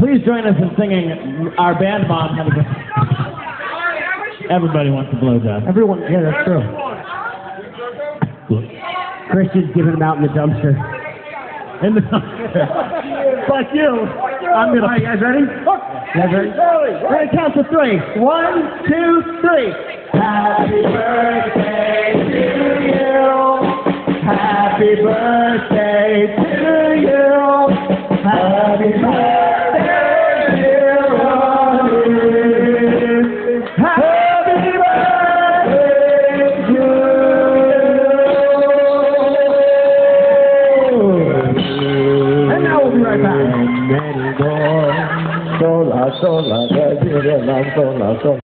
Please join us in singing our band mom. Everybody wants a blowjob. Everyone, yeah, that's true. Christian's giving them out in the dumpster. In the dumpster. Fuck you. I'm gonna. All right, you guys ready? You guys ready? We're gonna count to 3. 1, 2, 3. Happy birthday to you. Happy birthday to you. Happy birthday, dear Ronnie. Happy birthday to you. And now we'll be right back. Sola, sola, sola, sola.